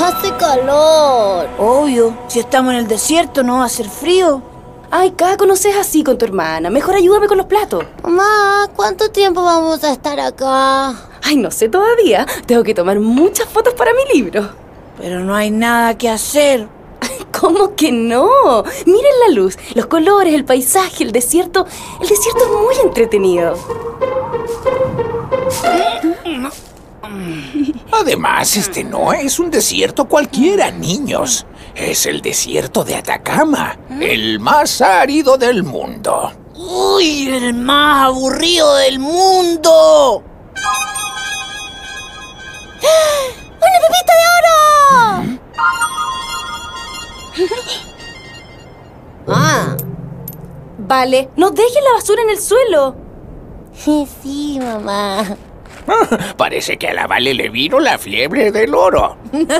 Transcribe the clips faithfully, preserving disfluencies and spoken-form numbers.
Hace calor. Obvio, si estamos en el desierto no va a hacer frío. Ay, Caco, no seas así con tu hermana. Mejor ayúdame con los platos. Mamá, ¿cuánto tiempo vamos a estar acá? Ay, no sé todavía. Tengo que tomar muchas fotos para mi libro. Pero no hay nada que hacer. ¿Cómo que no? Miren la luz, los colores, el paisaje, el desierto. El desierto es muy entretenido. Además, este no es un desierto cualquiera, niños. Es el desierto de Atacama, el más árido del mundo. ¡Uy, el más aburrido del mundo! ¡Una pepita de oro! Ah. Vale, no dejen la basura en el suelo. Sí, mamá. Parece que a la Vale le vino la fiebre del oro.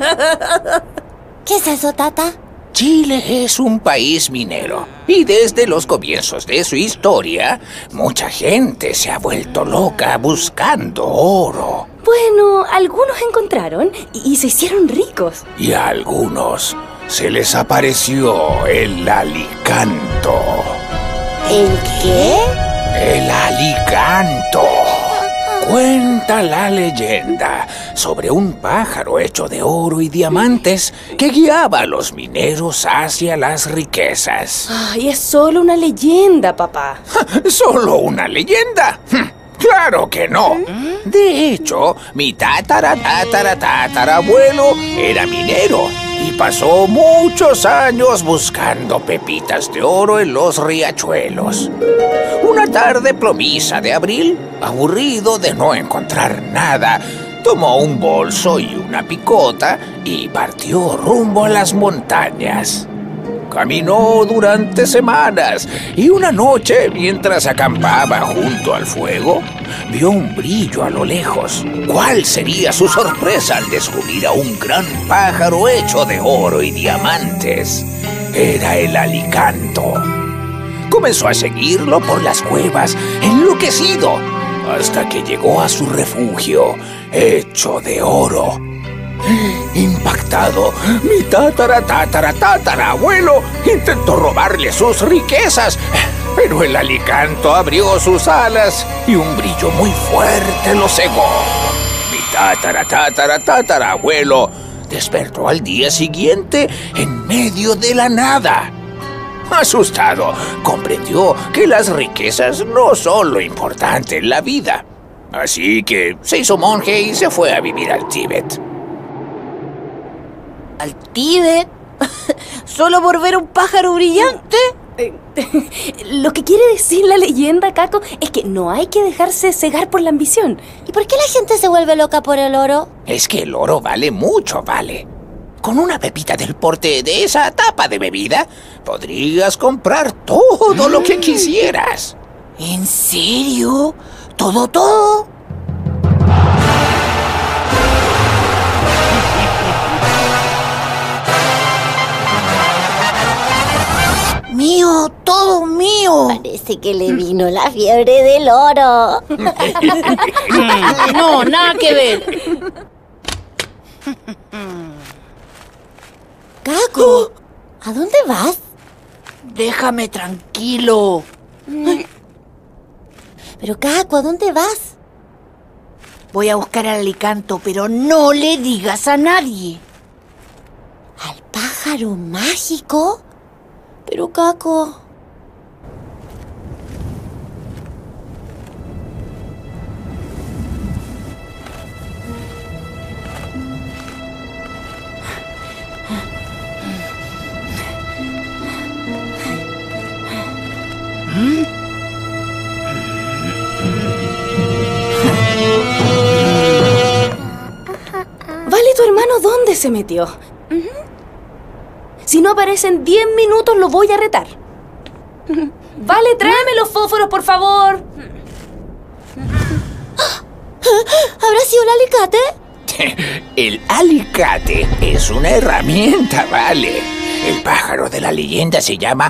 ¿Qué es eso, Tata? Chile es un país minero y desde los comienzos de su historia, mucha gente se ha vuelto loca buscando oro. Bueno, algunos encontraron y, y se hicieron ricos. Y a algunos se les apareció el alicanto. ¿El qué? El alicanto. Cuenta la leyenda sobre un pájaro hecho de oro y diamantes que guiaba a los mineros hacia las riquezas. Ay, es solo una leyenda, papá. ¿Solo una leyenda? ¡Claro que no! De hecho, mi tatara tatara tatarabuelo era minero y pasó muchos años buscando pepitas de oro en los riachuelos. Una tarde plomiza de abril, aburrido de no encontrar nada, tomó un bolso y una picota y partió rumbo a las montañas. Caminó durante semanas y una noche, mientras acampaba junto al fuego, vio un brillo a lo lejos. ¿Cuál sería su sorpresa al descubrir a un gran pájaro hecho de oro y diamantes? Era el alicanto. Comenzó a seguirlo por las cuevas, enloquecido, hasta que llegó a su refugio, hecho de oro. Impactado, mi tatara tatara tatarabuelo intentó robarle sus riquezas, pero el alicanto abrió sus alas y un brillo muy fuerte lo cegó. Mi tatara tatara tatarabuelo despertó al día siguiente en medio de la nada. Asustado, comprendió que las riquezas no son lo importante en la vida. Así que se hizo monje y se fue a vivir al Tíbet. ¿Al Tíbet? ¿Solo por ver un pájaro brillante? Lo que quiere decir la leyenda, Caco, es que no hay que dejarse cegar por la ambición. ¿Y por qué la gente se vuelve loca por el oro? Es que el oro vale mucho, vale. Con una pepita del porte de esa tapa de bebida, podrías comprar todo lo que quisieras. ¿En serio? ¿Todo, todo? ¡Mío! ¡Todo mío! Parece que le vino la fiebre del oro. No, nada que ver. Caco, ¿a dónde vas? Déjame tranquilo. Pero Caco, ¿a dónde vas? Voy a buscar al alicanto, pero no le digas a nadie. ¿Al pájaro mágico? Pero Caco... Vale, ¿tu hermano dónde se metió? Uh-huh. Si no aparece en diez minutos, lo voy a retar. Vale, tráeme los fósforos, por favor. ¿Habrá sido el alicate? El alicate es una herramienta, vale. El pájaro de la leyenda se llama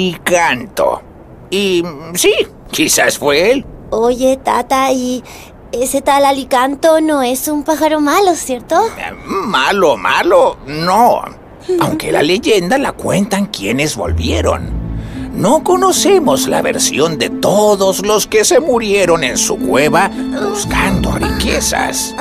alicanto. Y sí, quizás fue él. Oye, Tata, ¿y ese tal Alicanto no es un pájaro malo, ¿cierto? Malo, malo, no. Aunque la leyenda la cuentan quienes volvieron. No conocemos la versión de todos los que se murieron en su cueva buscando riquezas.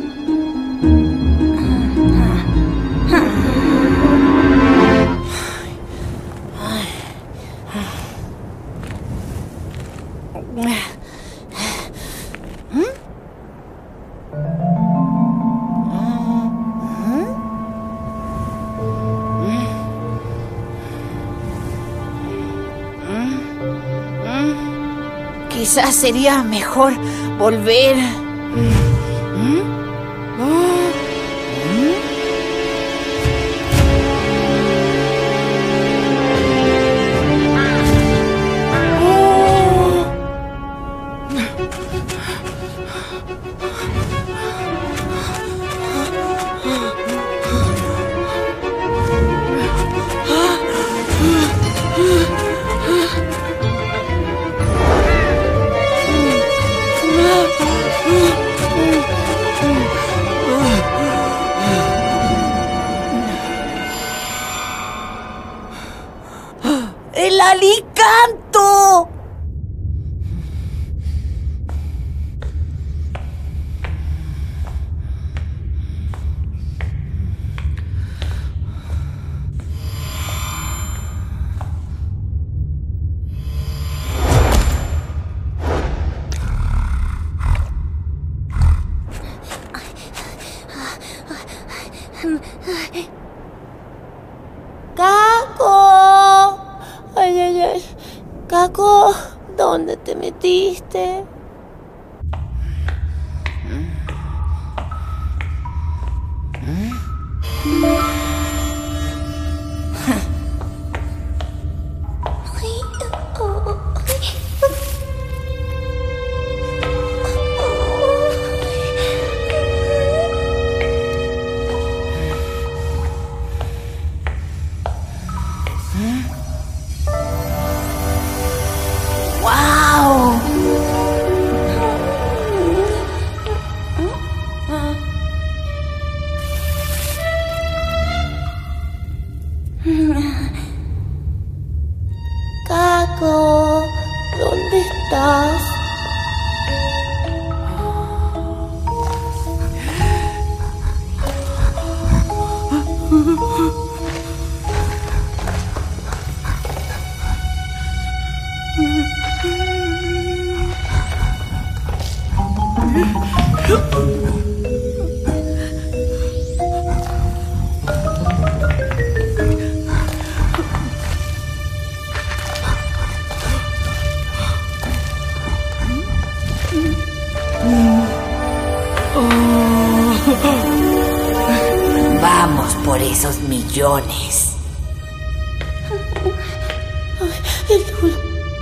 Quizás sería mejor volver. ¡El Alicanto! ¡Caco! Ay, ay, ay. Caco, ¿dónde te metiste? ¡Wow! Caco, ¿dónde estás? Vamos por esos millones. El Lulu.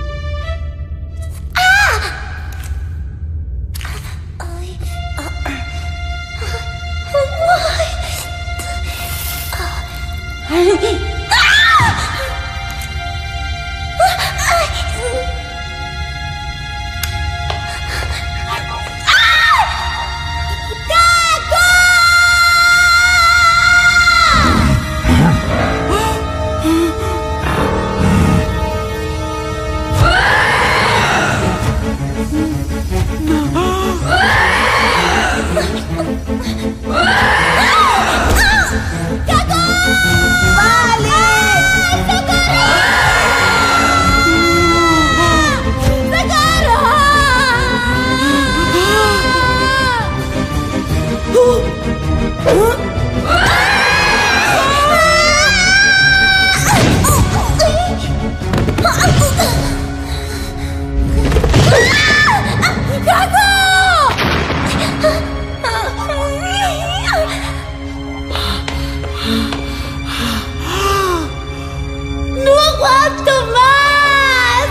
¡No aguanto más!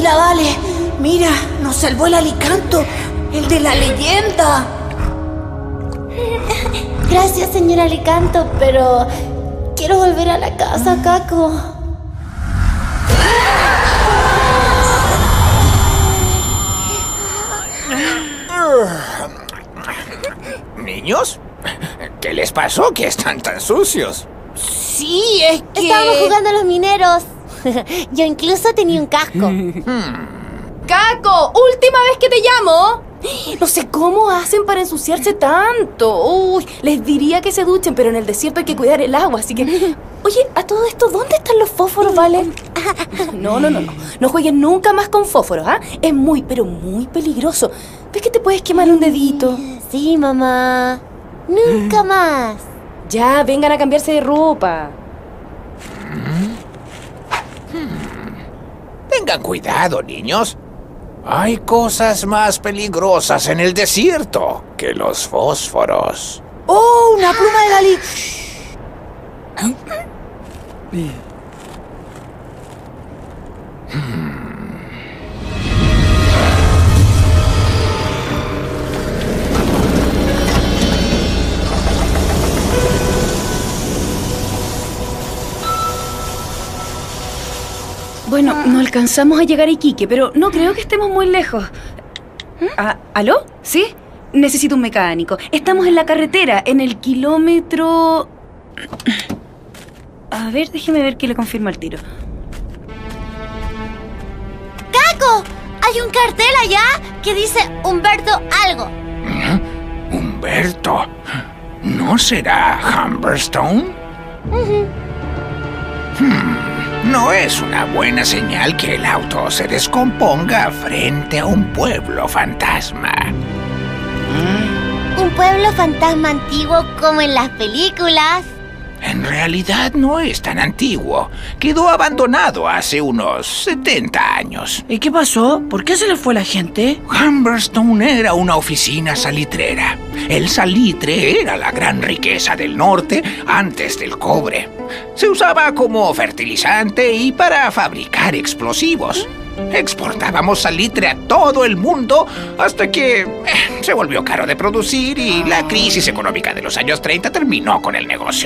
Tranquila, Vale. Mira, nos salvó el Alicanto, el de la leyenda. Gracias, señor Alicanto, pero quiero volver a la casa, Caco. ¿Niños? ¿Qué les pasó que están tan sucios? Sí, es que... Estábamos jugando a los mineros. Yo incluso tenía un casco. ¡Caco! ¡Última vez que te llamo! No sé cómo hacen para ensuciarse tanto. Uy, les diría que se duchen, pero en el desierto hay que cuidar el agua, así que... Oye, a todo esto, ¿dónde están los fósforos, Vale? No, no, no, no. No jueguen nunca más con fósforos, ¿ah? Es muy, pero muy peligroso. ¿Ves que te puedes quemar un dedito? Sí, mamá. Nunca más. Ya, vengan a cambiarse de ropa. Tengan cuidado, niños. Hay cosas más peligrosas en el desierto que los fósforos. ¡Oh, una pluma de Dalí! Bueno, no alcanzamos a llegar a Iquique, pero no creo que estemos muy lejos. Ah, ¿aló? ¿Sí? Necesito un mecánico. Estamos en la carretera, en el kilómetro... A ver, déjeme ver que le confirmo al tiro. ¡Caco! Hay un cartel allá que dice Humberto algo. ¿Humberto? ¿No será Humberstone? Hmm. No es una buena señal que el auto se descomponga frente a un pueblo fantasma. ¿Un pueblo fantasma antiguo como en las películas? En realidad no es tan antiguo. Quedó abandonado hace unos setenta años. ¿Y qué pasó? ¿Por qué se le fue la gente? Humberstone era una oficina salitrera. El salitre era la gran riqueza del norte antes del cobre. Se usaba como fertilizante y para fabricar explosivos. Exportábamos salitre a todo el mundo hasta que eh, se volvió caro de producir y la crisis económica de los años treinta terminó con el negocio.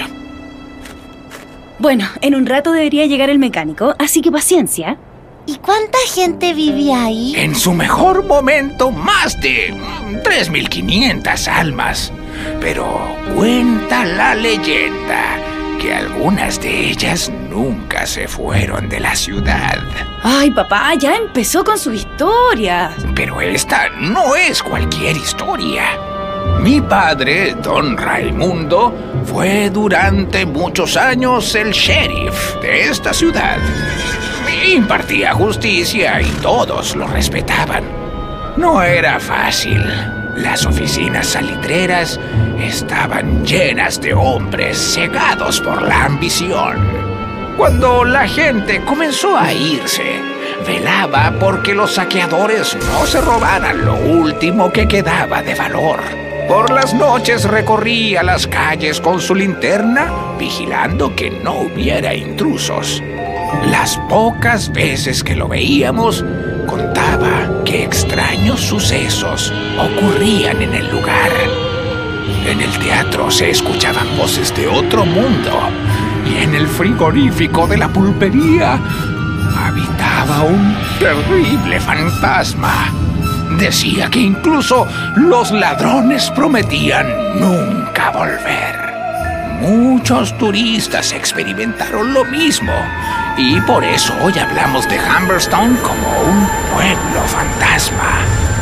Bueno, en un rato debería llegar el mecánico, así que paciencia. ¿Y cuánta gente vivía ahí? En su mejor momento, más de tres mil quinientas almas. Pero cuenta la leyenda que algunas de ellas nunca se fueron de la ciudad. Ay, papá, ya empezó con su historia. Pero esta no es cualquier historia. Mi padre, don Raimundo, fue durante muchos años el sheriff de esta ciudad. Impartía justicia y todos lo respetaban. No era fácil. Las oficinas salitreras estaban llenas de hombres cegados por la ambición. Cuando la gente comenzó a irse, velaba porque los saqueadores no se robaran lo último que quedaba de valor. Por las noches recorría las calles con su linterna, vigilando que no hubiera intrusos. Las pocas veces que lo veíamos, contaba que extraños sucesos ocurrían en el lugar. En el teatro se escuchaban voces de otro mundo, y en el frigorífico de la pulpería habitaba un terrible fantasma. Decía que incluso los ladrones prometían nunca volver. Muchos turistas experimentaron lo mismo, y por eso hoy hablamos de Humberstone como un pueblo fantasma.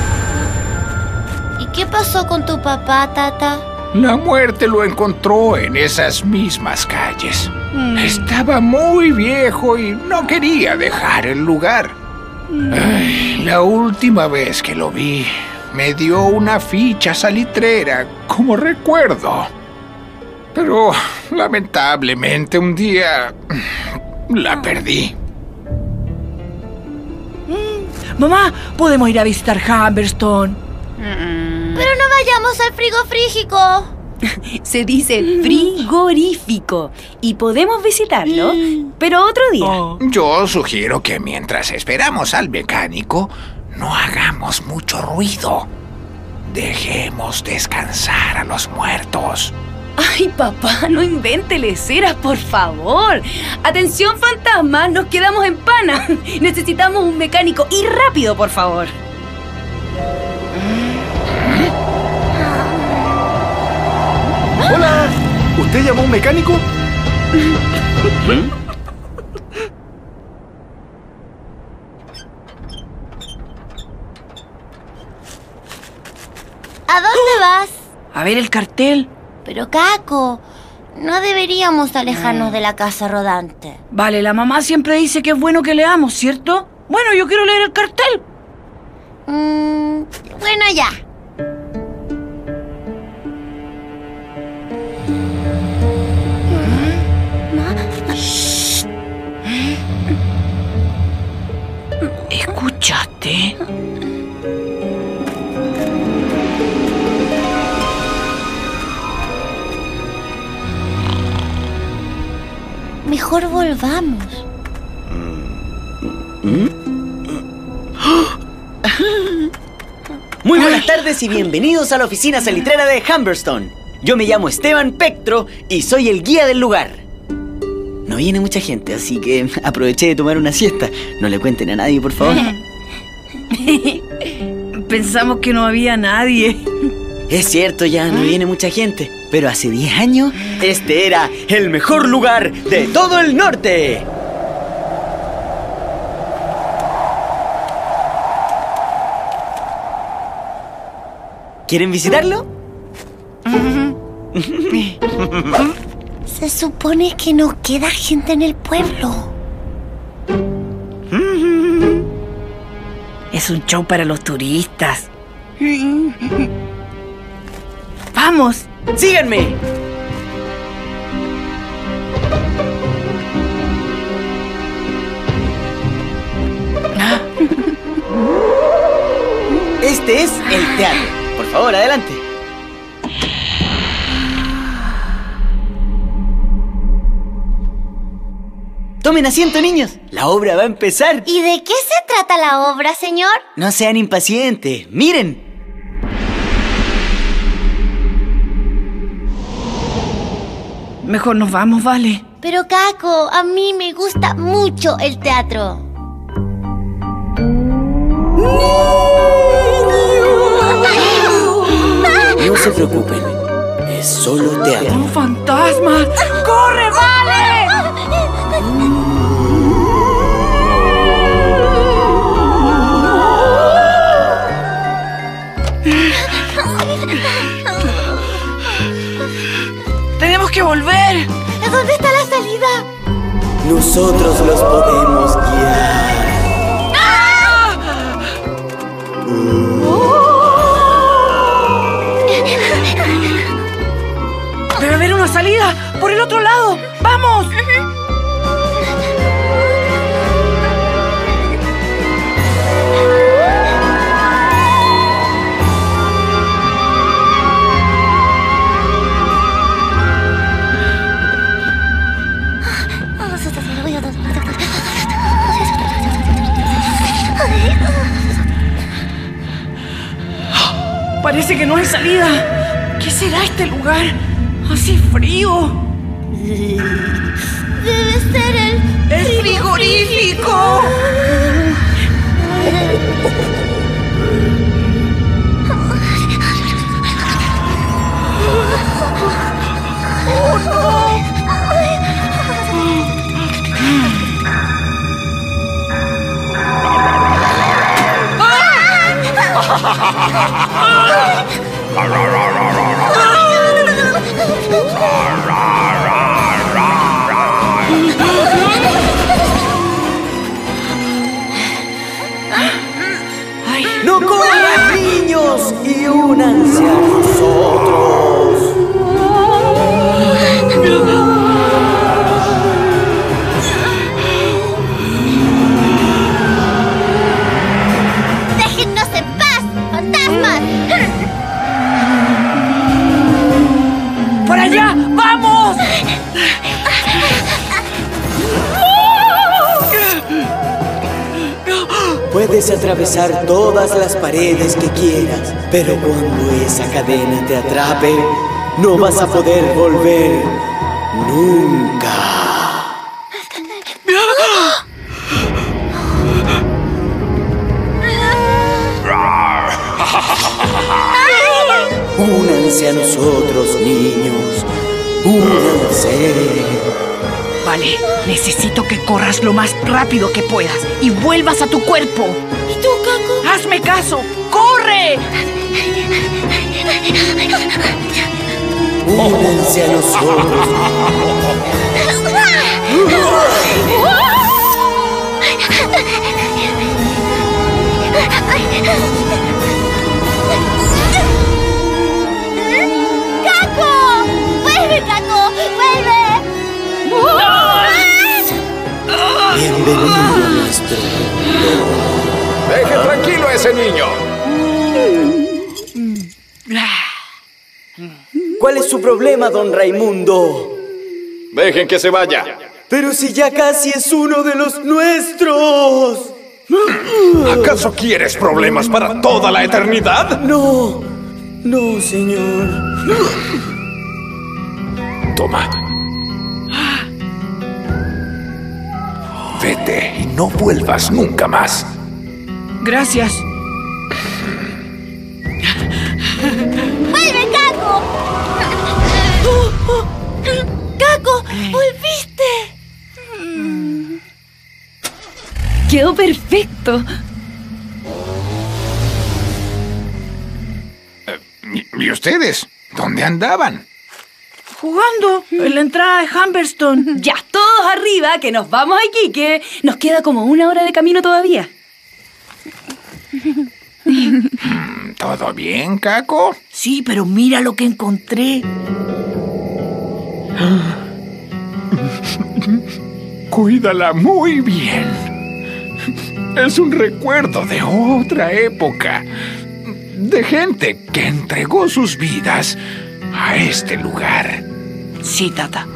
¿Y qué pasó con tu papá, Tata? La muerte lo encontró en esas mismas calles. Mm. Estaba muy viejo y no quería dejar el lugar. Mm. Ay, la última vez que lo vi, me dio una ficha salitrera como recuerdo. Pero lamentablemente un día la perdí. Mamá, podemos ir a visitar Humberstone. Pero no vayamos al frigofrígico. Se dice frigorífico y podemos visitarlo, pero otro día. Oh. Yo sugiero que mientras esperamos al mecánico, no hagamos mucho ruido. Dejemos descansar a los muertos. Ay, papá, no invente leceras, por favor. Atención, fantasmas, nos quedamos en pana. Necesitamos un mecánico y rápido, por favor. ¡Hola! ¿Usted llamó a un mecánico? ¿A dónde vas? A ver el cartel. Pero, Caco, no deberíamos alejarnos de la casa rodante. Vale, la mamá siempre dice que es bueno que leamos, ¿cierto? Bueno, yo quiero leer el cartel. Mm, bueno, ya. ¿Escuchaste? Mejor volvamos. Muy buenas tardes y bienvenidos a la oficina salitrera de Humberstone. Yo me llamo Esteban Pectro y soy el guía del lugar. No viene mucha gente, así que aproveché de tomar una siesta. No le cuenten a nadie, por favor. Pensamos que no había nadie. Es cierto, ya no viene mucha gente, pero hace diez años este era el mejor lugar de todo el norte. ¿Quieren visitarlo? Se supone que no queda gente en el pueblo. Es un show para los turistas. ¡Vamos! ¡Síganme! Este es el teatro. Por favor, adelante. Tomen asiento, niños. La obra va a empezar. ¿Y de qué se trata la obra, señor? No sean impacientes. Miren. Mejor nos vamos, vale. Pero, Caco, a mí me gusta mucho el teatro. No se preocupen. Es solo teatro. ¡Un fantasma! ¡Corre, vale! ¡Tenemos que volver! ¿Dónde está la salida? Nosotros los podemos guiar. ¡Debe haber una salida! ¡Por el otro lado! ¡Vamos! Parece que no hay salida. ¿Qué será este lugar? Así frío. Debe ser el... ¡El frigorífico! ¡Oh, no! ¡No corran, niños! ¡Y únanse a nosotros! ¡Déjennos en paz, fantasmas! Puedes atravesar todas las paredes que quieras, pero cuando esa cadena te atrape, no vas a poder volver nunca. Únanse a nosotros, niños. Únanse. Vale, necesito que corras lo más rápido que puedas y vuelvas a tu cuerpo. ¿Y tú, Caco? ¡Hazme caso! ¡Corre! Únanse a nosotros. ¡Caco! ¡Vuelve, Caco! ¡Vuelve! Bienvenido a nuestro mundo. Deje tranquilo a ese niño. ¿Cuál es su problema, don Raimundo? Dejen que se vaya. Pero si ya casi es uno de los nuestros. ¿Acaso quieres problemas para toda la eternidad? No, no, señor. Toma. Vete y no vuelvas nunca más. Gracias. ¡Vuelve, Caco! ¡Caco! ¡Volviste! Quedó perfecto. ¿Y ustedes? ¿Dónde andaban? Jugando en la entrada de Humberstone. Ya, todos arriba, que nos vamos aquí, que nos queda como una hora de camino todavía. ¿Todo bien, Caco? Sí, pero mira lo que encontré. Cuídala muy bien. Es un recuerdo de otra época, de gente que entregó sus vidas a este lugar. Sí, tata.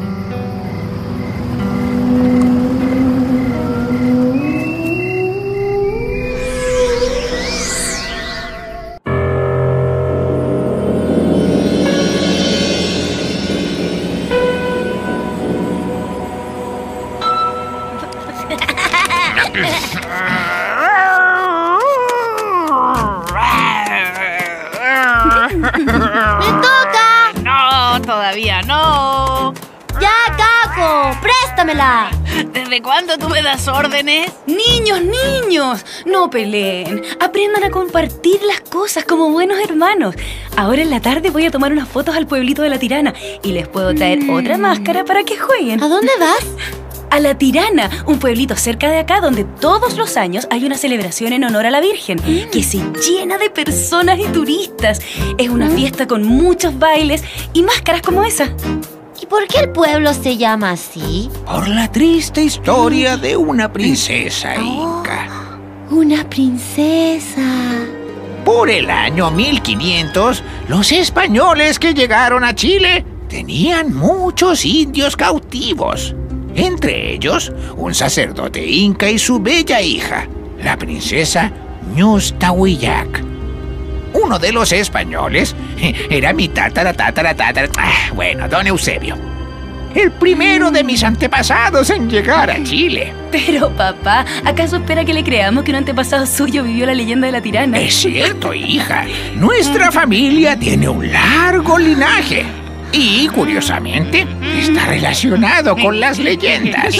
¡Me toca! No, todavía no. ¡Ya, Caco! ¡Préstamela! ¿Desde cuándo tú me das órdenes? Niños, niños, no peleen. Aprendan a compartir las cosas como buenos hermanos. Ahora en la tarde voy a tomar unas fotos al pueblito de La Tirana y les puedo traer Mm. otra máscara para que jueguen. ¿A dónde vas? A La Tirana, un pueblito cerca de acá donde todos los años hay una celebración en honor a la Virgen que se llena de personas y turistas. Es una fiesta con muchos bailes y máscaras como esa. ¿Y por qué el pueblo se llama así? Por la triste historia de una princesa inca. Una princesa. Por el año mil quinientos, los españoles que llegaron a Chile tenían muchos indios cautivos. Entre ellos, un sacerdote inca y su bella hija, la princesa Ñuztahuillac. Uno de los españoles era mi tatara, tatara, tatara... Ah, bueno, don Eusebio. El primero de mis antepasados en llegar a Chile. Pero papá, ¿acaso espera que le creamos que un antepasado suyo vivió la leyenda de La Tirana? Es cierto, hija. Nuestra familia tiene un largo linaje. Y, curiosamente, está relacionado con las leyendas.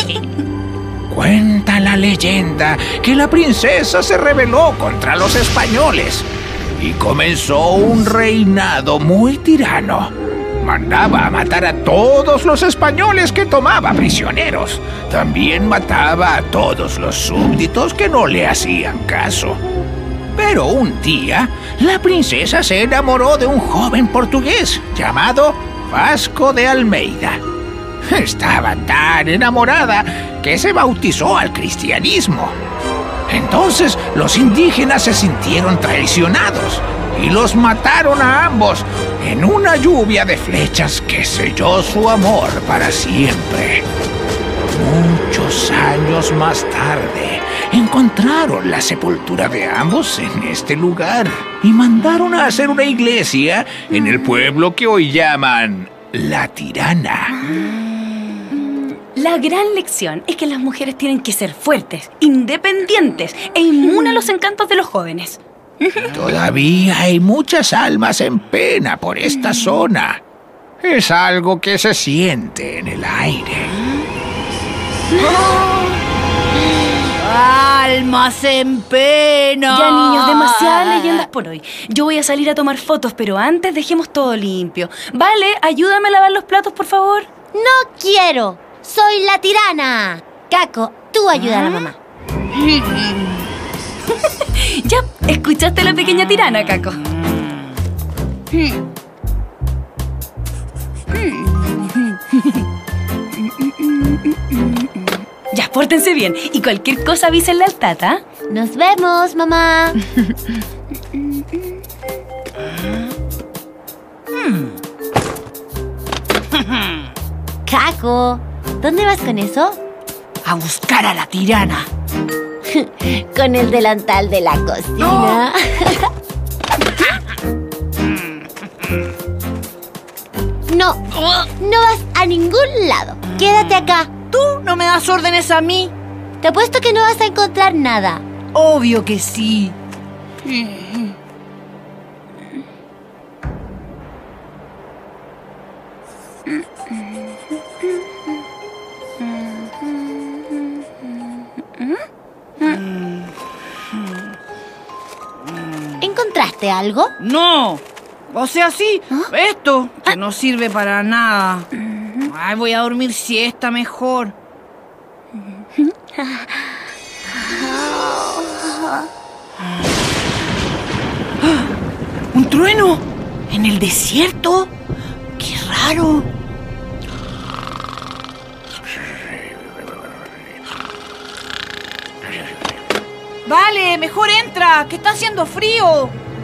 Cuenta la leyenda que la princesa se rebeló contra los españoles y comenzó un reinado muy tirano. Mandaba a matar a todos los españoles que tomaba prisioneros. También mataba a todos los súbditos que no le hacían caso. Pero un día, la princesa se enamoró de un joven portugués llamado Vasco de Almeida. Estaba tan enamorada que se bautizó al cristianismo. Entonces los indígenas se sintieron traicionados y los mataron a ambos en una lluvia de flechas que selló su amor para siempre. Muchos años años más tarde, encontraron la sepultura de ambos en este lugar y mandaron a hacer una iglesia en el pueblo que hoy llaman La Tirana. La gran lección es que las mujeres tienen que ser fuertes, independientes e inmunes a los encantos de los jóvenes. Todavía hay muchas almas en pena por esta zona. Es algo que se siente en el aire. ¡Almas en pena! Ya, niños, demasiadas leyendas por hoy. Yo voy a salir a tomar fotos, pero antes dejemos todo limpio. Vale, ayúdame a lavar los platos, por favor. No quiero. Soy la tirana. Caco, tú ayuda a la mamá. Ya, escuchaste a la pequeña tirana, Caco. Ya, pórtense bien. Y cualquier cosa avísenle al tata. Nos vemos, mamá. Caco, ¿dónde vas con eso? A buscar a la tirana. Con el delantal de la cocina. No, no vas a ningún lado. Quédate acá. Tú no me das órdenes a mí. Te apuesto que no vas a encontrar nada. Obvio que sí. ¿Encontraste algo? No. O sea, sí. Esto, que no sirve para nada. Ay, voy a dormir siesta mejor. ¿Un trueno? ¿En el desierto? ¡Qué raro! Vale, mejor entra, que está haciendo frío.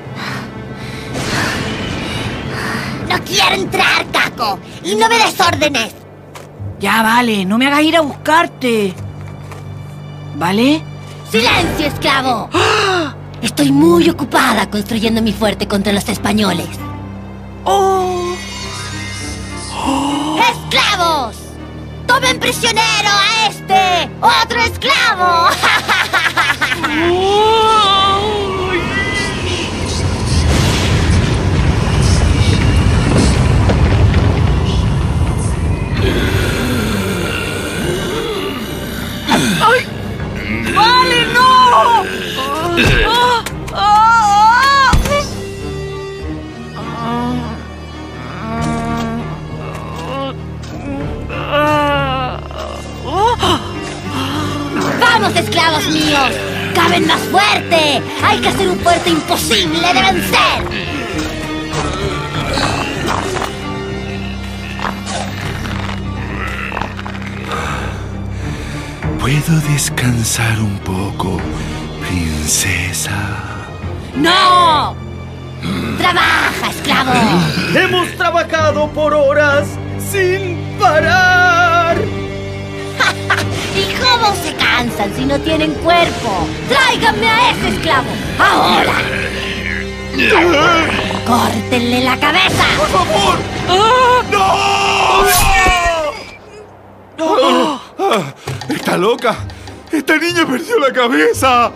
No quiero entrar, Caco. Y no me des órdenes. Ya, vale, no me hagas ir a buscarte. ¿Vale? ¡Silencio, esclavo! Estoy muy ocupada construyendo mi fuerte contra los españoles. ¡Oh! ¡Esclavos! ¡Tomen prisionero a este! ¡Otro esclavo! ¡Ay! ¡Vale, no! ¡Ah! ¡Ah! ¡Vamos, esclavos míos! ¡Caben más fuerte! ¡Hay que hacer un fuerte imposible de vencer! ¿Puedo descansar un poco, princesa? ¡No! ¡Trabaja, esclavo! Hemos trabajado por horas sin parar. ¿Y cómo se cansan si no tienen cuerpo? ¡Tráiganme a ese esclavo! ¡Ahora! ¡Córtenle la cabeza! ¡Por favor! ¡No! Ah, ¡Está loca! ¡Esta niña perdió la cabeza!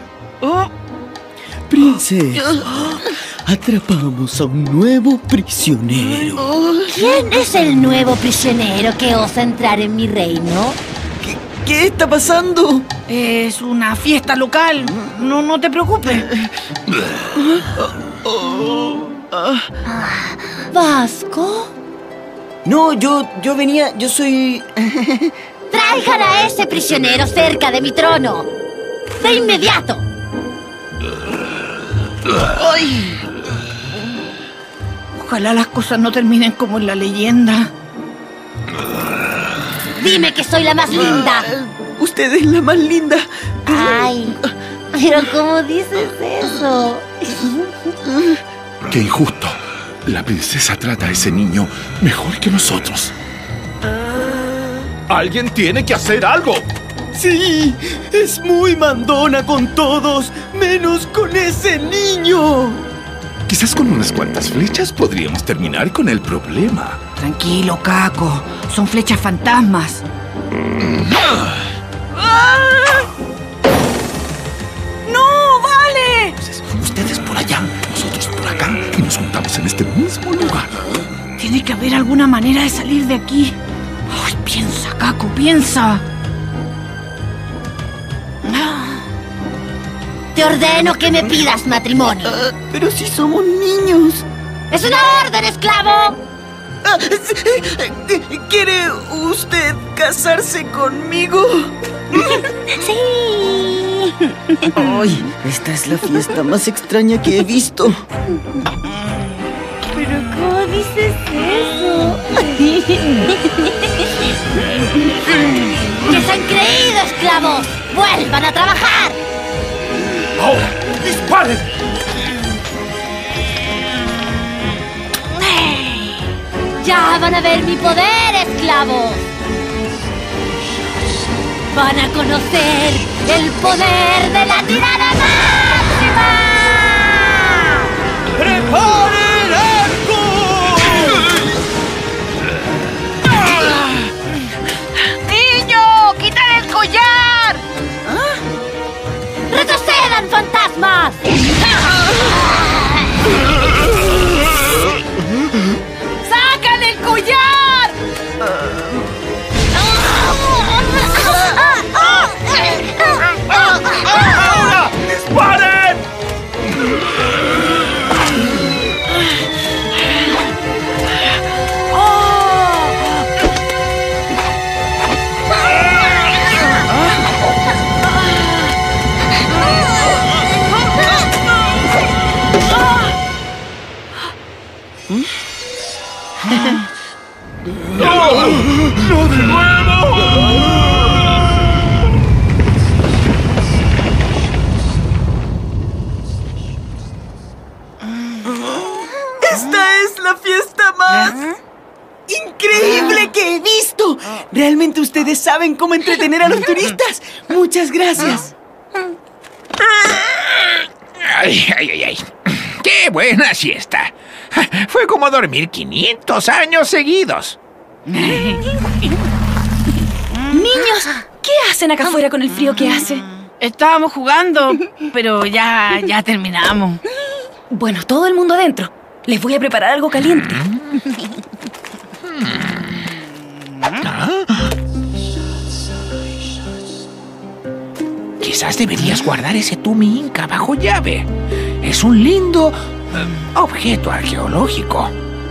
Princesa, atrapamos a un nuevo prisionero. ¿Quién es el nuevo prisionero que osa entrar en mi reino? ¿Qué, qué está pasando? Es una fiesta local. No, no te preocupes. ¿Vasco? No, yo, yo venía, yo soy... ¡Traigan a ese prisionero cerca de mi trono! ¡De inmediato! ¡Ay! Ojalá las cosas no terminen como en la leyenda. ¡Dime que soy la más linda! Usted es la más linda. ¡Ay! ¿Pero cómo dices eso? ¡Qué injusto! La princesa trata a ese niño mejor que nosotros. ¡Alguien tiene que hacer algo! Sí, es muy mandona con todos, menos con ese niño. Quizás con unas cuantas flechas podríamos terminar con el problema. Tranquilo, Caco. Son flechas fantasmas. ¡No, Vale! Ustedes por allá, nosotros por acá, y nos juntamos en este mismo lugar. Tiene que haber alguna manera de salir de aquí. Ay, piensa, Caco, piensa. Te ordeno que me pidas matrimonio. Ah, pero si somos niños. ¡Es una orden, esclavo! Ah, ¿quiere usted casarse conmigo? ¡Sí! Ay, esta es la fiesta más extraña que he visto. ¿Pero cómo dices eso? ¡Que se han creído, esclavos! ¡Vuelvan a trabajar! ¡Ahora! ¡Disparen! ¡Ya van a ver mi poder, esclavos! ¡Van a conocer el poder de la tirana máxima! ¡Prepare el arco! ¡Niño! ¡Quítale el collar! ¡Retrocedan, fantasmas! ¡Sacan el collar! ¡Ahora! ¡Disparen! ¡No! ¡No de nuevo! ¡Esta es la fiesta más increíble que he visto! Realmente ustedes saben cómo entretener a los turistas. Muchas gracias. Ay, ay, ay, ay. ¡Qué buena siesta! Fue como dormir quinientos años seguidos. Niños, ¿qué hacen acá afuera con el frío que hace? Estábamos jugando, pero ya, ya terminamos. Bueno, todo el mundo adentro. Les voy a preparar algo caliente. Quizás deberías guardar ese tumi inca bajo llave. Es un lindo eh, objeto arqueológico.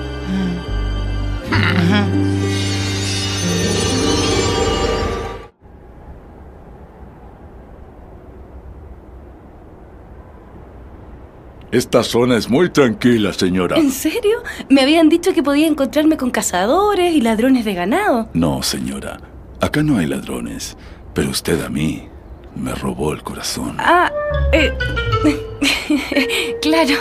Esta zona es muy tranquila, señora. ¿En serio? Me habían dicho que podía encontrarme con cazadores y ladrones de ganado. No, señora. Acá no hay ladrones. Pero usted a mí me robó el corazón. Ah, eh... claro.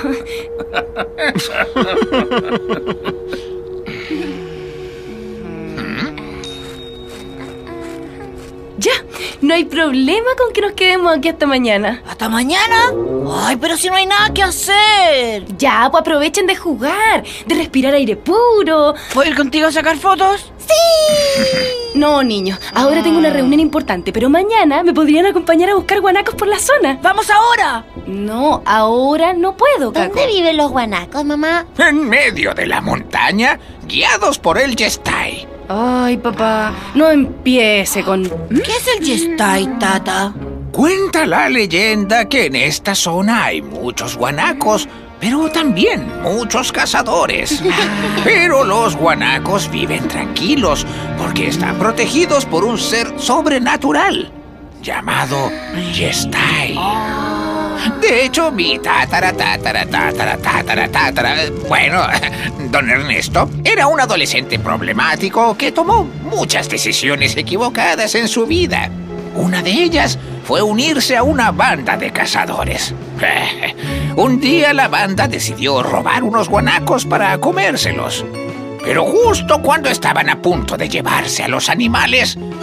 Ya, no hay problema con que nos quedemos aquí hasta mañana. ¿Hasta mañana? Ay, pero si no hay nada que hacer. Ya, pues aprovechen de jugar, de respirar aire puro. ¿Puedo ir contigo a sacar fotos? No, niños, ahora tengo una reunión importante, pero mañana me podrían acompañar a buscar guanacos por la zona. ¡Vamos ahora! No, ahora no puedo, Caco. ¿Dónde viven los guanacos, mamá? En medio de la montaña, guiados por el Yestai. Ay, papá, no empiece con... ¿Qué es el Yestai, tata? Cuenta la leyenda que en esta zona hay muchos guanacos, pero también muchos cazadores. Pero los guanacos viven tranquilos porque están protegidos por un ser sobrenatural llamado Yestai. De hecho, mi tatara, tatara, tatara, tatara, tatara... Bueno, don Ernesto era un adolescente problemático que tomó muchas decisiones equivocadas en su vida. Una de ellas fue unirse a una banda de cazadores. Un día la banda decidió robar unos guanacos para comérselos. Pero justo cuando estaban a punto de llevarse a los animales,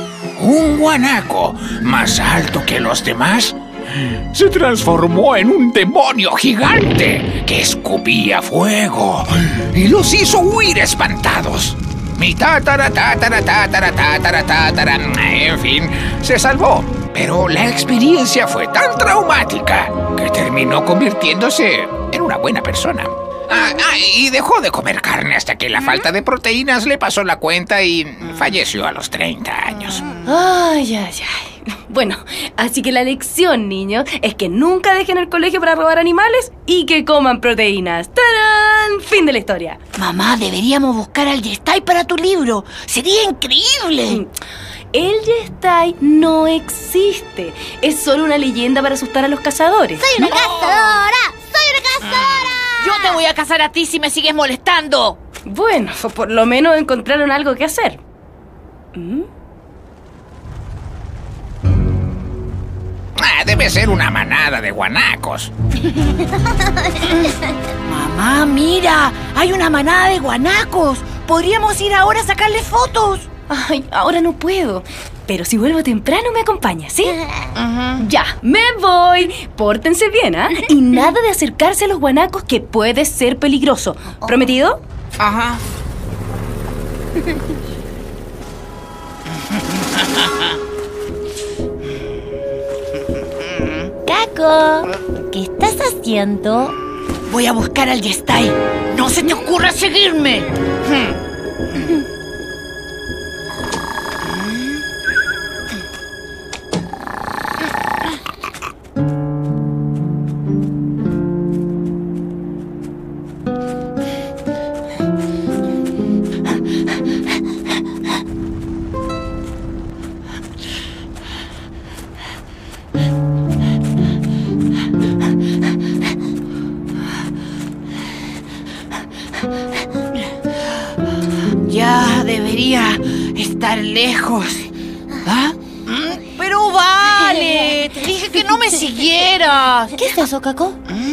un guanaco más alto que los demás se transformó en un demonio gigante que escupía fuego y los hizo huir espantados. Mi tatara, tatara, tatara, tatara, tatara, en fin, se salvó. Pero la experiencia fue tan traumática que terminó convirtiéndose en una buena persona. Ah, ah, y dejó de comer carne hasta que la falta de proteínas le pasó la cuenta y falleció a los treinta años. Ay, ay, ay. Bueno, así que la lección, niños, es que nunca dejen el colegio para robar animales y que coman proteínas. ¡Tarán! Fin de la historia. Mamá, deberíamos buscar al Yestai para tu libro. ¡Sería increíble! El Yestai no existe. Es solo una leyenda para asustar a los cazadores. ¡Soy una cazadora! ¡Soy una cazadora! Yo te voy a cazar a ti si me sigues molestando. Bueno, por lo menos encontraron algo que hacer. ¿Mm? Ah, debe ser una manada de guanacos. Mamá, mira, hay una manada de guanacos. Podríamos ir ahora a sacarle fotos. Ay, ahora no puedo. Pero si vuelvo temprano me acompaña, ¿sí? Uh-huh. Ya, me voy. Pórtense bien, ¿ah? Y nada de acercarse a los guanacos, que puede ser peligroso. ¿Prometido? Ajá. Caco, ¿qué estás haciendo? Voy a buscar al Yestai. ¡No se te ocurra seguirme! Ya debería estar lejos. ¿Ah? Pero vale, te dije que no me siguieras. ¿Qué es eso, Caco?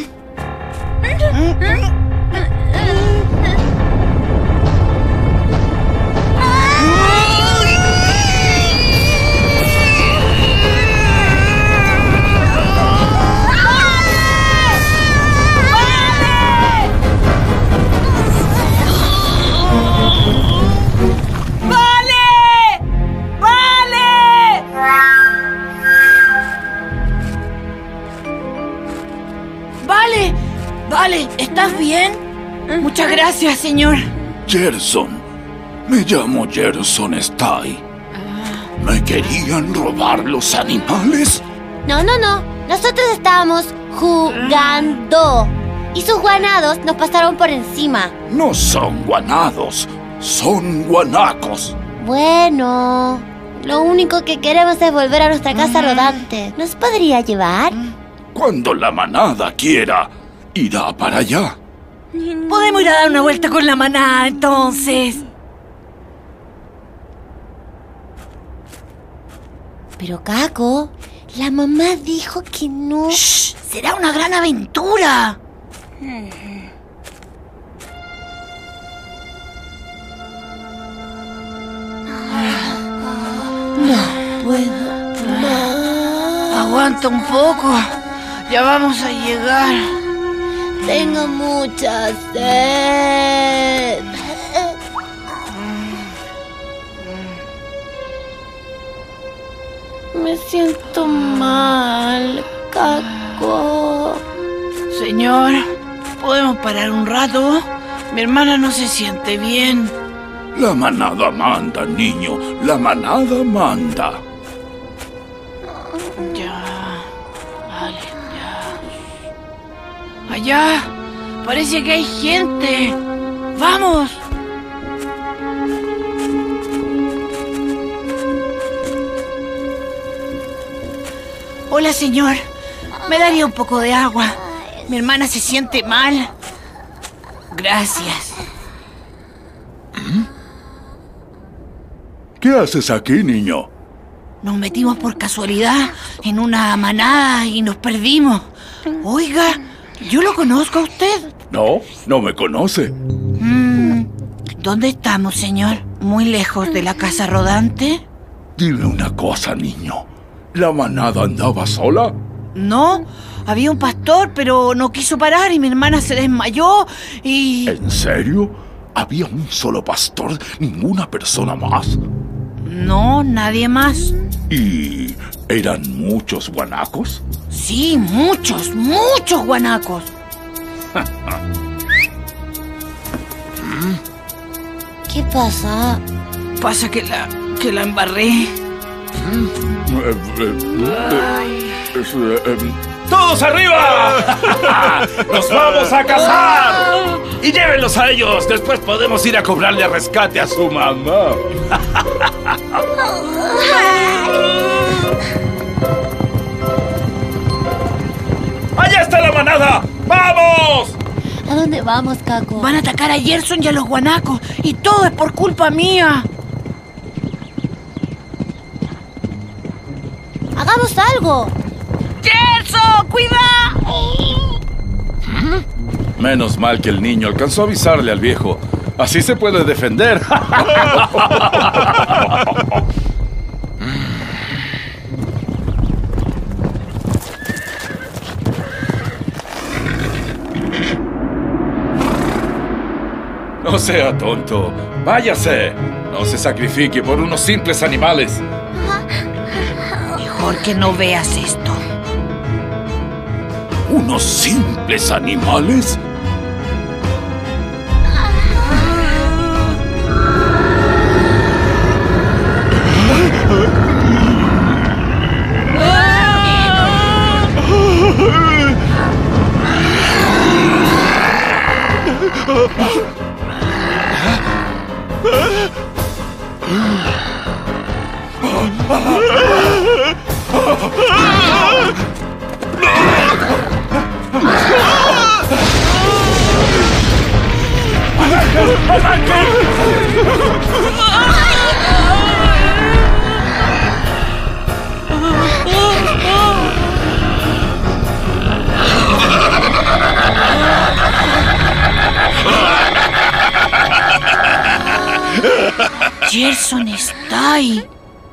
Vale, vale, ¿estás bien? Muchas gracias, señor. Gerson. Me llamo Gerson Stay. ¿Me querían robar los animales? No, no, no. Nosotros estábamos jugando. Y sus guanados nos pasaron por encima. No son guanados, son guanacos. Bueno, lo único que queremos es volver a nuestra casa rodante. ¿Nos podría llevar? Cuando la manada quiera, irá para allá. Podemos ir a dar una vuelta con la manada, entonces. Pero, Caco, la mamá dijo que no. ¡Shh! ¡Será una gran aventura! No puedo más. Aguanta un poco. Ya vamos a llegar. Tengo mucha sed. Me siento mal, Caco. Señor, ¿podemos parar un rato? Mi hermana no se siente bien. La manada manda, niño. La manada manda. Ya. Vale, ya. Allá. Parece que hay gente. ¡Vamos! Hola, señor. ¿Me daría un poco de agua? Mi hermana se siente mal. Gracias. ¿Qué haces aquí, niño? Nos metimos por casualidad en una manada y nos perdimos. Oiga, ¿yo lo conozco a usted? No, no me conoce. Mm, ¿dónde estamos, señor? ¿Muy lejos de la casa rodante? Dime una cosa, niño. ¿La manada andaba sola? No, había un pastor, pero no quiso parar y mi hermana se desmayó y... ¿En serio? ¿Había un solo pastor? ¿Ninguna persona más? No, nadie más. ¿Y eran muchos guanacos? Sí, muchos, muchos guanacos. ¿Qué pasa? Pasa que la, que la embarré. Eh, eh, eh, eh, eh, ¡Todos arriba! ¡Nos vamos a casar! Y llévenlos a ellos. Después podemos ir a cobrarle rescate a su mamá. ¡Allá está la manada! ¡Vamos! ¿A dónde vamos, Caco? Van a atacar a Gerson y a los guanacos. Y todo es por culpa mía. ¡Hagamos algo! ¡Gerson, cuidado! Menos mal que el niño alcanzó a avisarle al viejo. Así se puede defender. No sea tonto. Váyase. No se sacrifique por unos simples animales. Mejor que no veas esto. ¿Unos simples animales? Gerson está ahí.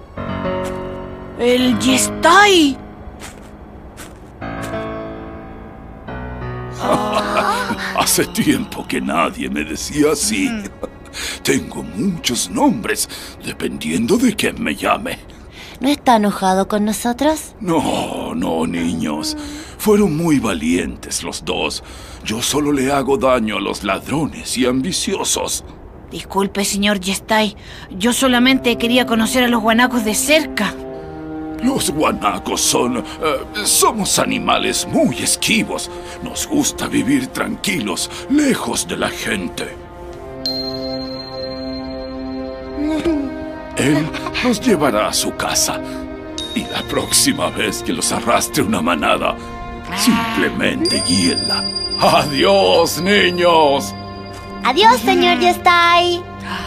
Él ya está ahí. Hace tiempo que nadie me decía así. Tengo muchos nombres, dependiendo de quién me llame. ¿No está enojado con nosotros? No, no, niños. Fueron muy valientes los dos. Yo solo le hago daño a los ladrones y ambiciosos. Disculpe, señor Yestai. Yo solamente quería conocer a los guanacos de cerca. Los guanacos son... eh, somos animales muy esquivos. Nos gusta vivir tranquilos, lejos de la gente. Él nos llevará a su casa. Y la próxima vez que los arrastre una manada, simplemente guíenla. ¡Adiós, niños! Adiós, señor Yestai.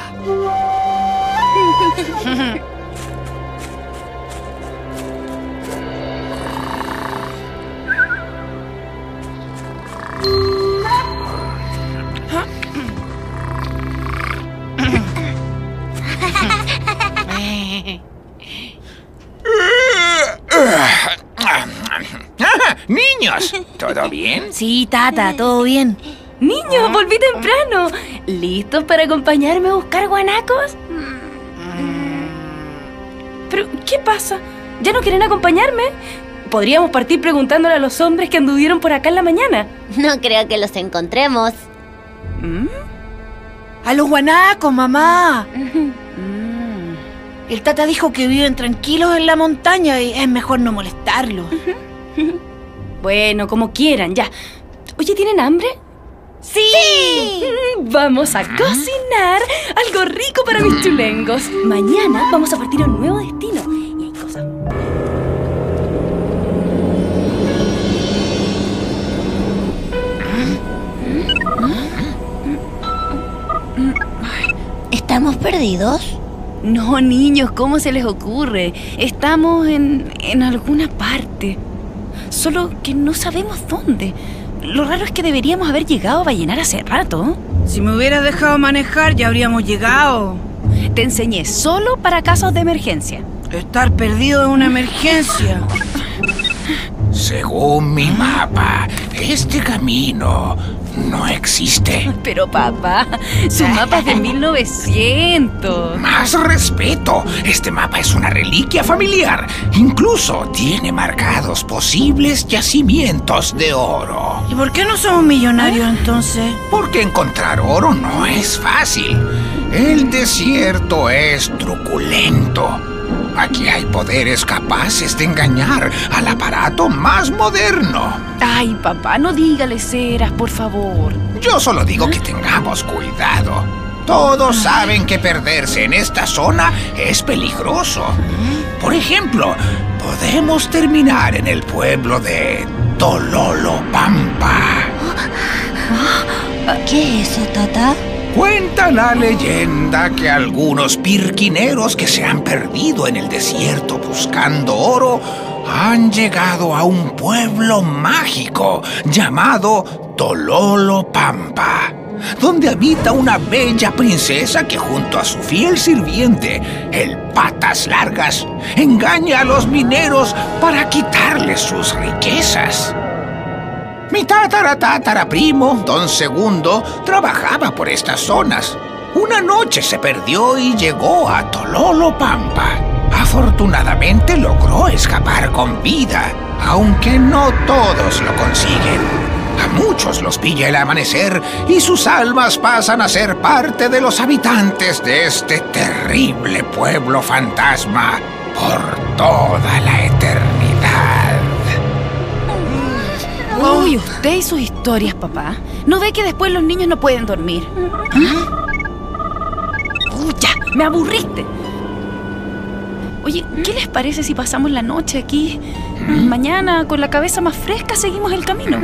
Niños, ¿todo bien? Sí, Tata, todo bien. Niños, volví temprano. ¿Listos para acompañarme a buscar guanacos? ¿Pero qué pasa? ¿Ya no quieren acompañarme? Podríamos partir preguntándole a los hombres que anduvieron por acá en la mañana. No creo que los encontremos. ¿Mm? A los guanacos, mamá. El Tata dijo que viven tranquilos en la montaña y es mejor no molestarlos. Bueno, como quieran, ya. Oye, ¿tienen hambre? ¡Sí! Vamos a cocinar algo rico para mis chulengos. Mañana vamos a partir a un nuevo destino. Y hay cosas... ¿Estamos perdidos? No, niños, ¿cómo se les ocurre? Estamos en, en alguna parte. Solo que no sabemos dónde. Lo raro es que deberíamos haber llegado a Vallenar hace rato. Si me hubieras dejado manejar, ya habríamos llegado. Te enseñé solo para casos de emergencia. Estar perdido en una emergencia. Según mi mapa, este camino no existe. Pero papá, su mapa es de mil novecientos. Más respeto. Este mapa es una reliquia familiar. Incluso tiene marcados posibles yacimientos de oro. ¿Y por qué no somos millonarios entonces? Porque encontrar oro no es fácil. El desierto es truculento. Aquí hay poderes capaces de engañar al aparato más moderno. Ay, papá, no diga leceras, por favor. Yo solo digo que tengamos cuidado. Todos saben que perderse en esta zona es peligroso. Por ejemplo, podemos terminar en el pueblo de Tololopampa. ¿Qué es eso, tata? Cuenta la leyenda que algunos pirquineros que se han perdido en el desierto buscando oro han llegado a un pueblo mágico llamado Tololopampa, donde habita una bella princesa que junto a su fiel sirviente, el Patas Largas, engaña a los mineros para quitarles sus riquezas. Mi tatara tatara primo, Don Segundo, trabajaba por estas zonas. Una noche se perdió y llegó a Tololopampa. Afortunadamente logró escapar con vida, aunque no todos lo consiguen. A muchos los pilla el amanecer y sus almas pasan a ser parte de los habitantes de este terrible pueblo fantasma por toda la eternidad. Uy, usted y sus historias, papá. ¿No ve que después los niños no pueden dormir? ¿Ah? Uy, ya, me aburriste. Oye, ¿qué les parece si pasamos la noche aquí? Mañana, con la cabeza más fresca, seguimos el camino.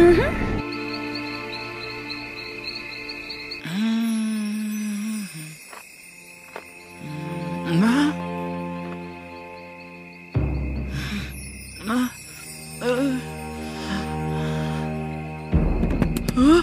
¿Ah? ¿Ah? Uh. ¿Ah?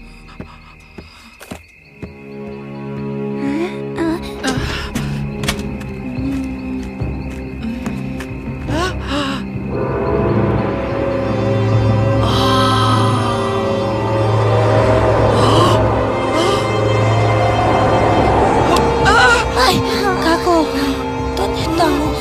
Ay, Caco, ¿dónde estamos?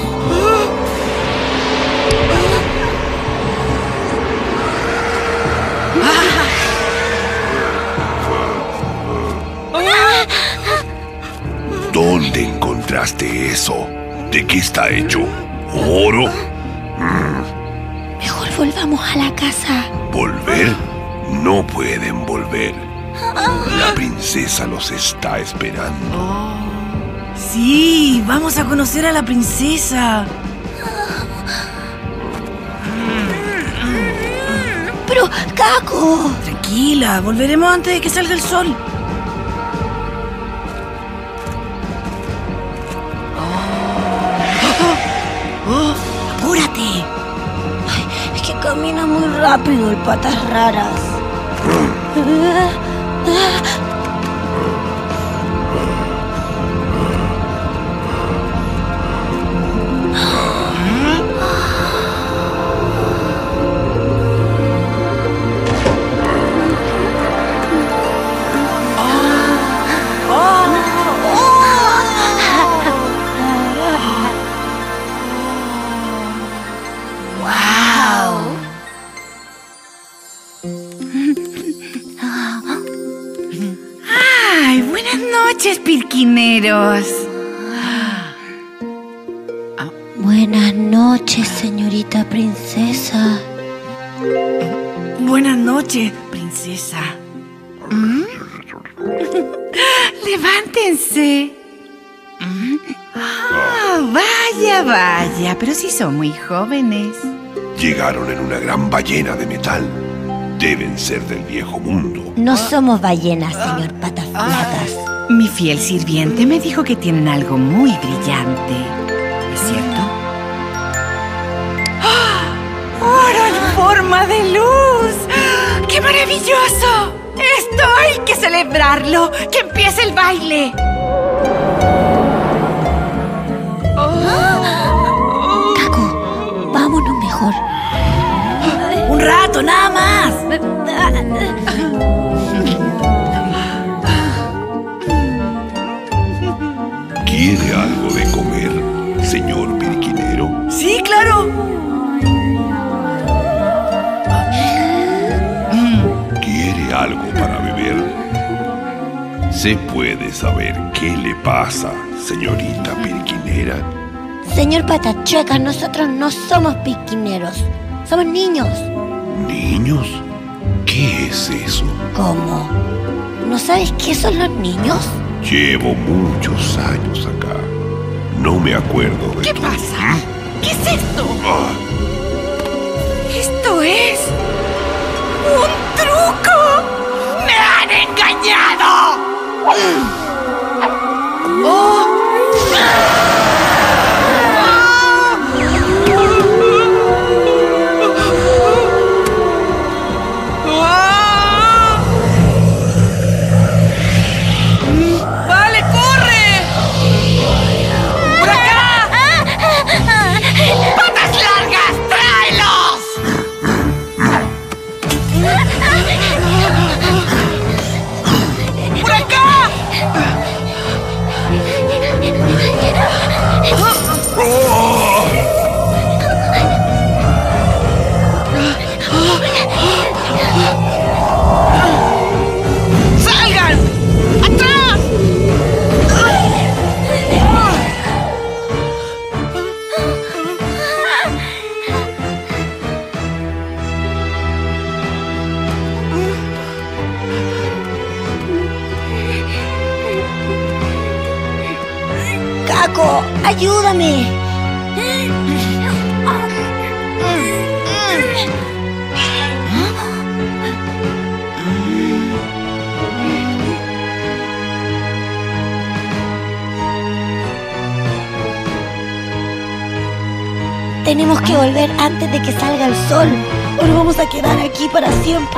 ¿Dónde encontraste eso? ¿De qué está hecho? ¿Oro? Mejor volvamos a la casa. ¿Volver? No pueden volver. La princesa los está esperando. Sí, vamos a conocer a la princesa. Pero, Caco. Tranquila, volveremos antes de que salga el sol. Oh, apúrate. Ay, es que camina muy rápido el Patas Raras. Ay, buenas noches, pirquineros. Buenas noches, señorita princesa. Buenas noches, princesa. ¿Mm? Levántense. ¿Mm? Ah, vaya, vaya, pero sí son muy jóvenes. Llegaron en una gran ballena de metal. Deben ser del viejo mundo. No somos ballenas, señor Patas Flacas. Mi fiel sirviente me dijo que tienen algo muy brillante. ¿Es cierto? ¡Ah! ¡Oro en forma de luz! ¡Qué maravilloso! ¡Esto hay que celebrarlo! ¡Que empiece el baile! Oh. mejor. Un rato, nada más. ¿Quiere algo de comer, señor periquinero? Sí, claro. ¿Quiere algo para beber? ¿Se puede saber qué le pasa, señorita periquinera? Señor Patachueca, nosotros no somos piquineros. Somos niños. ¿Niños? ¿Qué es eso? ¿Cómo? ¿No sabes qué son los niños? Llevo muchos años acá. No me acuerdo de ¿Qué todo. pasa? ¿Qué es esto? Ah, ¡Esto es... un truco! ¡Me han engañado! ¡Oh! ¡Vale, corre! ¡Por acá! ¡Patas largas! ¡Tráelos! ¡Por acá! ¡Salgan! ¡Atrás! ¡Caco, ayúdame! Tenemos que volver antes de que salga el sol, o nos vamos a quedar aquí para siempre.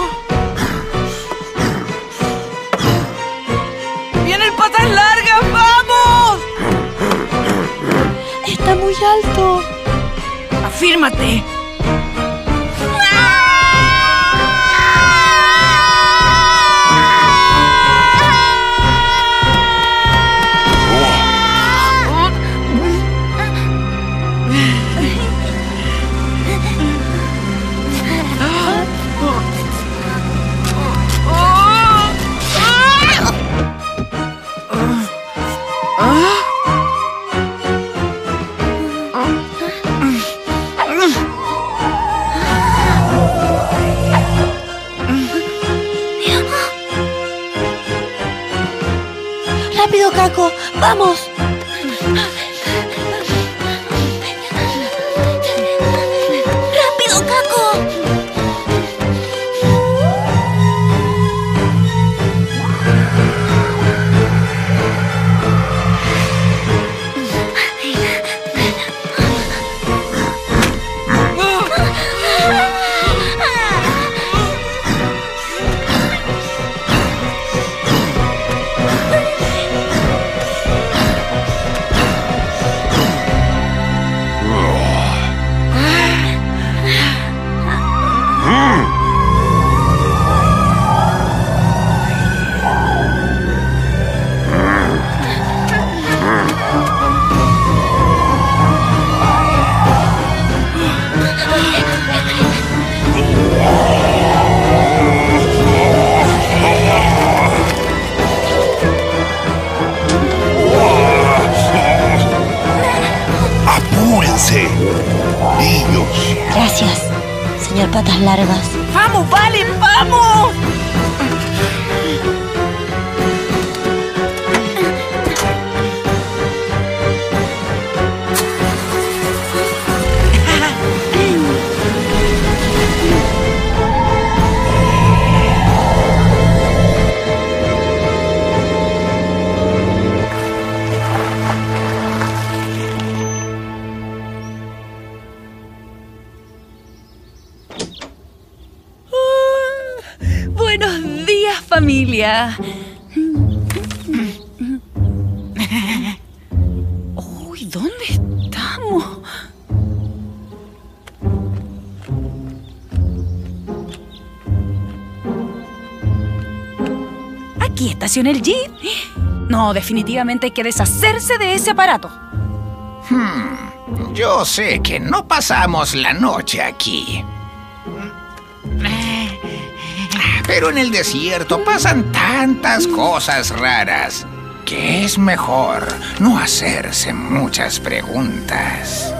¡Vienen patas largas! ¡Vamos! Está muy alto. ¡Afírmate! ¡Rápido, Caco! ¡Vamos! ¡Rápido, Caco! ¡Apúrense! ¡Niños! Gracias, señor Patas Largas. ¡Vamos, vale! ¡Vamos! Buenos días, familia. Uy, ¿dónde estamos? aquí estacione el jeep. No, definitivamente hay que deshacerse de ese aparato. Hmm, yo sé que no pasamos la noche aquí. Pero en el desierto pasan tantas cosas raras que es mejor no hacerse muchas preguntas.